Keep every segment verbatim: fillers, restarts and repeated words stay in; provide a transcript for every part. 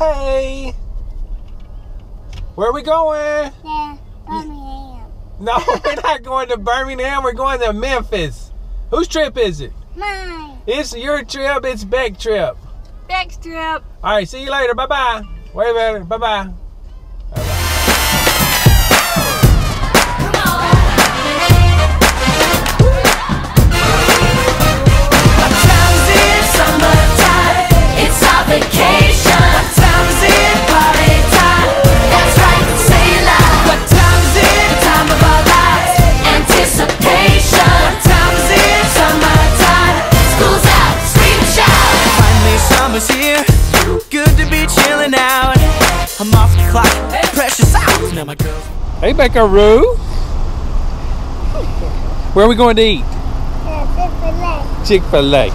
Hey, where are we going? Yeah, Birmingham. No, we're not going to Birmingham. We're going to Memphis. Whose trip is it? Mine. It's your trip. It's Beck's trip. Beck's trip. All right, see you later. Bye-bye. Wait a minute. Bye-bye. Here, good to be chilling out. I'm off the clock, precious hours. Now my girls. Hey, Beckaroo. Where are we going to eat? Yeah, Chick-fil-A.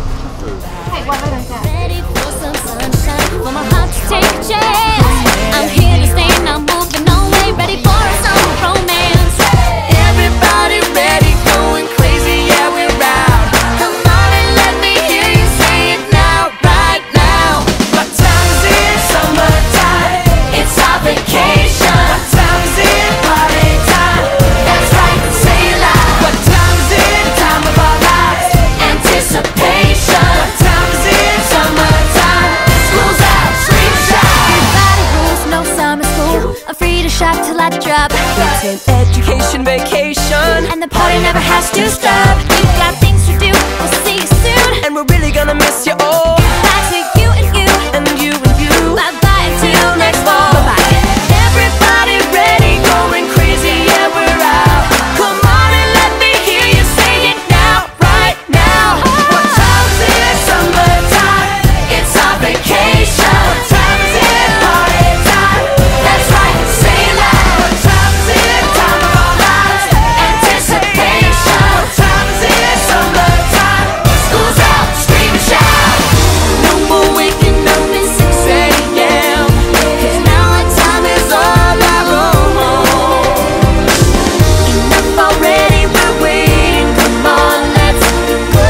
Ready for some sunshine, for my heart to take a chance. I'm here to stay, not moving no way. Ready for a summer romance. Everybody ready, going crazy, yeah, we're out. Come on and let me hear you say it now, right now. What time is it? Summertime. It's our vacation. What time is it? Party time. That's right, say it loud. What time is it? Time of our lives. Anticipation. What time is it? Summertime. School's out, scream shout. Everybody rules, no summer school. I'm free to shop till I drop. It's an education vacation, And the party never has to stop. We've got things to do, we'll see you soon. and we're really gonna miss you all. Back to you and you, And you and you. bye-bye until next fall. Bye-bye. Everybody ready, going crazy, yeah, we're out. Come on and let me hear you say it now, right now. What time is it? Summertime. It's our vacation. What time is it? Party time. That's right, say it loud. What time is it? Time of our lives. Anticipation. What time is it? Summertime. School's out, scream and shout. No more waking up at six A M 'cause now our time is all our own. Enough already, we're waiting. Come on, let's go.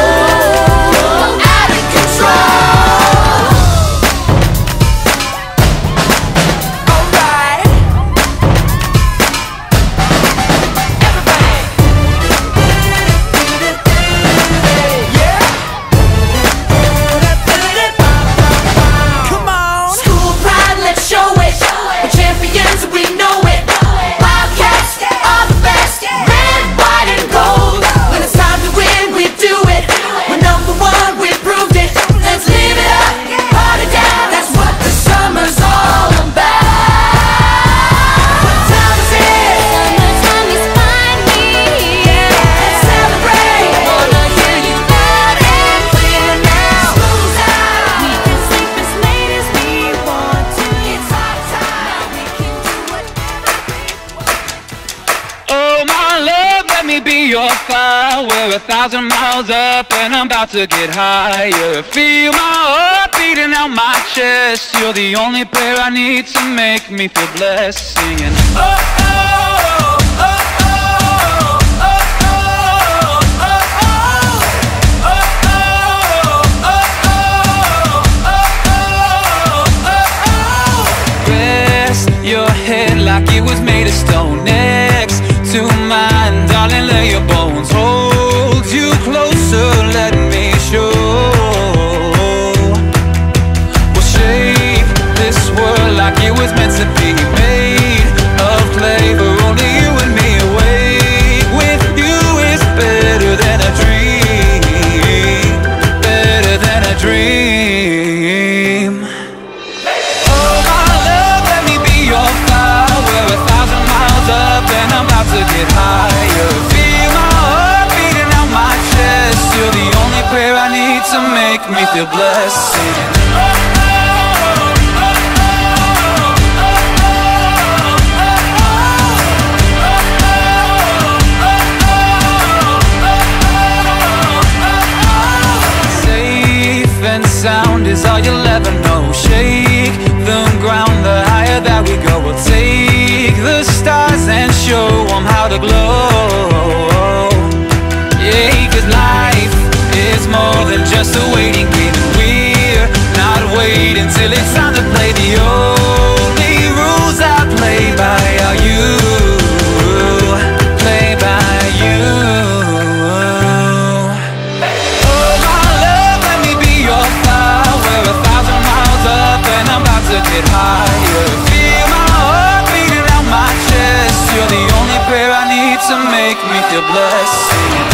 Out of control. Alright. Come on. School pride, let's show it. We're champions, we know it. Wildcats are the best. Red, white, and gold. When it's time to win, we do it. We're number one, we proved it. Let's live it up, party down. That's what the summer's all about. What time is it? Summertime is finally here. Let's celebrate. Wanna hear you loud and clear now. School's out. We can sleep as late as we want to. It's our time. We can do whatever we want. Oh my love, let me be your fire. We're a thousand miles up and I'm about to get higher. Feel my heart beating out my chest. You're the only prayer I need to make me feel blessed. Singing oh oh oh oh oh oh oh oh. Rest your head like it was made of stone. Next to mine, darling, lay your bones. Hold you closer, let me show. We'll shape this world like it was meant to be. Made of clay, but only you and me awake. With you is better than a dream. Better than a dream. Oh my love, let me be your fire. We're a thousand miles up and I'm about to get higher. Feel my heart beating out my chest. You're the only prayer I need to make me feel blessed. Singing oh oh oh oh. Safe and sound is all you'll ever know. Shake the ground, the higher that we go. We'll take the stars and show them how to glow. Yeah, 'cause life is more than just a waiting game. We're not waiting till it's time to play. feel blessed. Singing.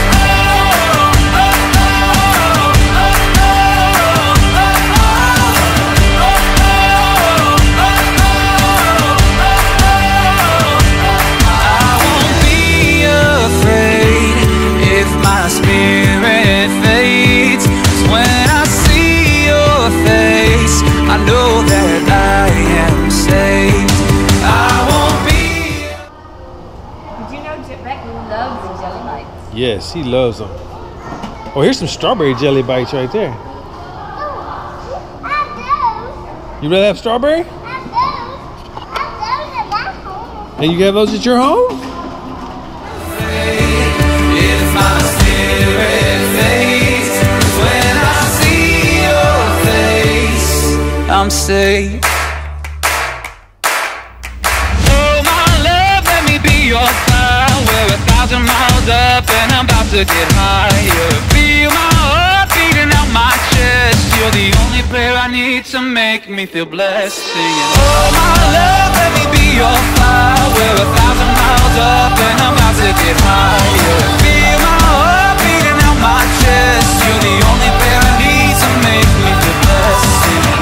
Spirit fades when I see your face. I know that I am saved. I won't be. Did you know Beck loves jelly bites? Yes, he loves them. Oh, here's some strawberry jelly bites right there. I You rather have strawberry? do. I do. I do at my home. And you have those at your home? If my spirit fades when I see your face, I'm saved. Oh my love, let me be your fire. We're a thousand miles up and I'm about to get higher. Feel my heart beating out my chest. You're the only prayer I need to make me feel blessed. Singing. Oh my love, let me be your fire. We're a thousand miles up and I'm about to get higher. Feel my heart beating out my chest. You're the only prayer I need to make me feel blessed. Singing.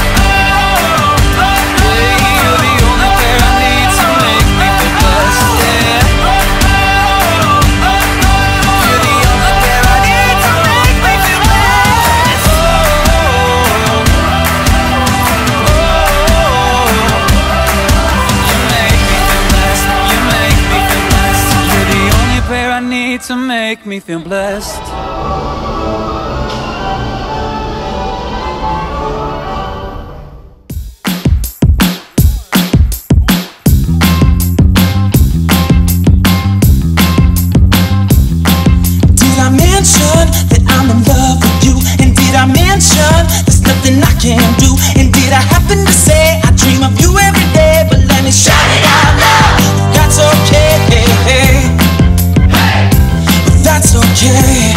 To make me feel blessed. Did I mention that I'm in love with you? And did I mention there's nothing I can't do? And did I happen to say I dream of you every day? But let me shout it out loud. That's okay. That's okay.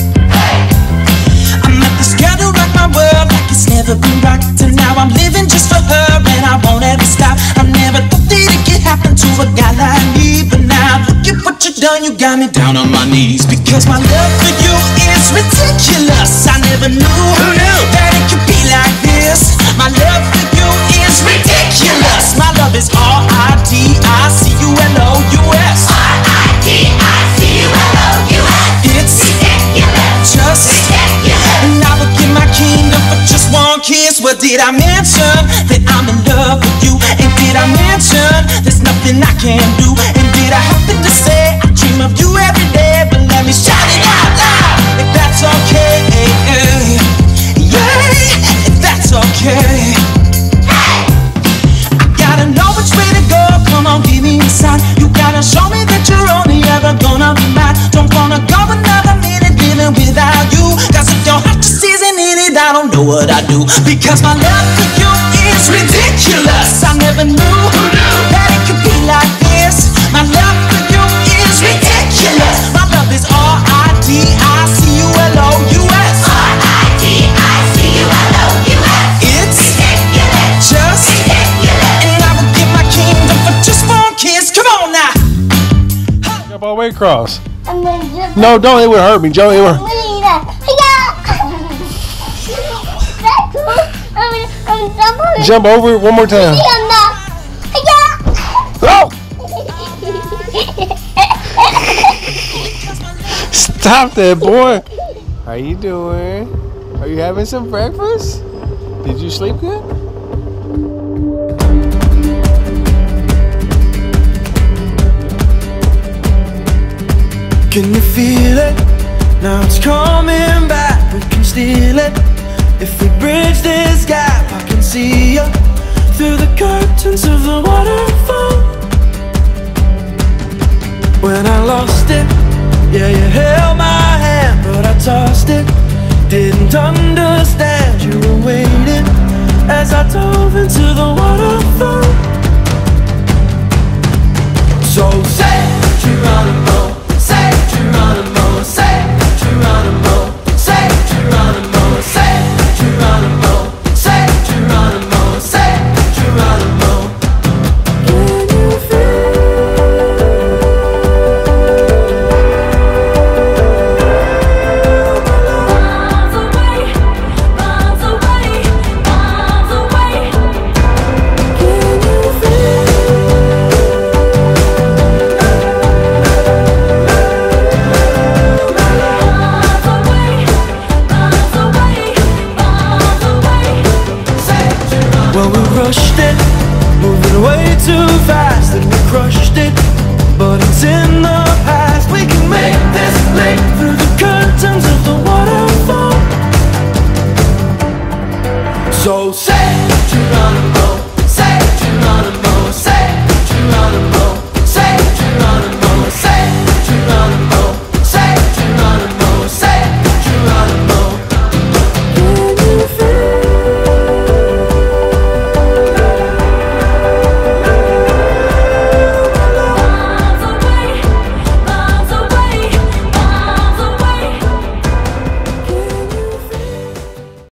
I'm at this girl to rock my world like it's never been rocked. And now I'm living just for her and I won't ever stop. I never thought that it could happen to a guy like me. But now look at what you've done, you got me down on my knees. Because my love for you is ridiculous. I never knew, Who knew? that it could be like this. My love for you is ridiculous. My love is R I D I C U L O U S. R I D I C U L O U S. It's ridiculous. Just ridiculous. And I would give my kingdom for just one kiss. Well, did I mention that I'm in love with you? And did I mention there's nothing I can't do? And did I happen to say I dream of you every day? But let me shout it out loud if that's okay. Yeah, if that's okay. I gotta know which way to go. Come on, give me a sign. You gotta show me that you're only ever gonna be mine. Don't wanna go another minute living without you. Cause if your heart just isn't in it, I don't know what I do. Because my love for you is ridiculous. I never knew that it could be like this. My love for you is ridiculous. My love is R I D I C U L O U S. R I D I C U L O U S. It's ridiculous. Just ridiculous. And I would give my kingdom for just one kiss. Come on now. Jump all the way across. And then just No, don't. It would hurt me, Joe. It would. really that. That's cool. I mean, I'm jump over. Jump over it one more time. I'm not. Oh! Stop that, boy. How you doing? Are you having some breakfast? Did you sleep good? Can you feel it? Now it's coming back. We can steal it. If we bridge this gap, I can see you through the curtains of the waterfall. When I lost it, yeah, you held my hand, but I tossed it. Didn't understand you were waiting as I dove into the waterfall. So say